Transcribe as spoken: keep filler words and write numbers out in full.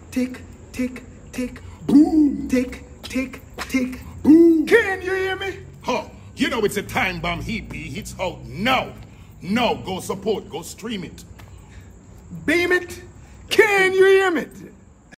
tick, tick, tick, boom, tick, tick, tick, boom. Can you hear me? Huh. You know it's a time bomb. He be hits out now. No, go support, go stream it. Beam it. Can you hear me?